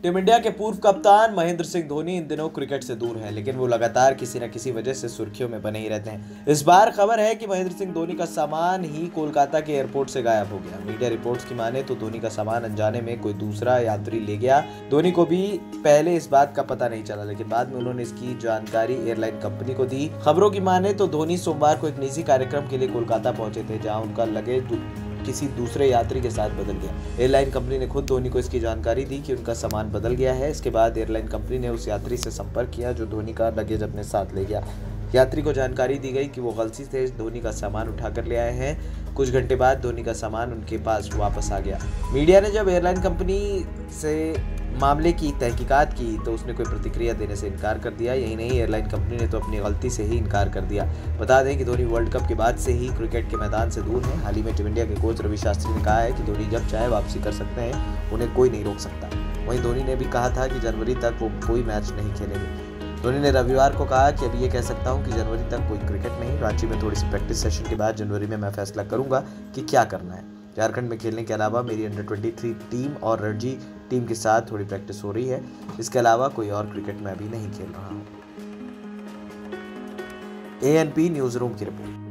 Team India के पूर्व कप्तान महेंद्र सिंह धोनी इन दिनों क्रिकेट से दूर हैं, लेकिन वो लगातार किसी न किसी वजह से सुर्खियों में बने ही रहते हैं। इस बार खबर है कि महेंद्र सिंह धोनी का सामान ही कोलकाता के एयरपोर्ट से गायब हो गया। मीडिया रिपोर्ट्स की माने तो धोनी का सामान अनजाने में कोई दूसरा यात्री ले गया। धोनी को भी पहले इस बात का पता नहीं चला, लेकिन बाद में उन्होंने इसकी जानकारी एयरलाइन कंपनी को दी। खबरों की माने तो धोनी सोमवार को एक निजी कार्यक्रम के लिए कोलकाता पहुंचे थे, जहां उनका लगेज किसी दूसरे यात्री के साथ बदल गया। एयरलाइन कंपनी ने खुद धोनी को इसकी जानकारी दी कि उनका सामान बदल गया है। इसके बाद एयरलाइन कंपनी ने उस यात्री से संपर्क किया जो धोनी का लगेज अपने साथ ले गया। यात्री को जानकारी दी गई कि वो गलती से धोनी का सामान उठाकर ले आए हैं। कुछ घंटे बाद धोनी का सामान उनके पास वापस आ गया। मीडिया ने जब एयरलाइन कंपनी से मामले की तहकीकात की तो उसने कोई प्रतिक्रिया देने से इनकार कर दिया। यही नहीं, एयरलाइन कंपनी ने तो अपनी गलती से ही इनकार कर दिया। बता दें कि धोनी वर्ल्ड कप के बाद से ही क्रिकेट के मैदान से दूर हैं। हाल ही में टीम इंडिया के कोच रवि शास्त्री ने कहा है कि धोनी जब चाहे वापसी कर सकते हैं, उन्हें कोई नहीं रोक सकता। वहीं धोनी ने भी कहा था कि जनवरी तक वो कोई मैच नहीं खेलेंगे। धोनी ने रविवार को कहा कि अभी ये कह सकता हूं कि जनवरी तक कोई क्रिकेट नहीं। रांची में थोड़ी सी प्रैक्टिस सेशन के बाद जनवरी में मैं फैसला करूंगा कि क्या करना है। झारखंड में खेलने के अलावा मेरी अंडर-23 टीम और रणजी टीम के साथ थोड़ी प्रैक्टिस हो रही है। इसके अलावा कोई और क्रिकेट मैं अभी नहीं खेल रहा हूँ। ANP न्यूज़ रूम की रिपोर्ट।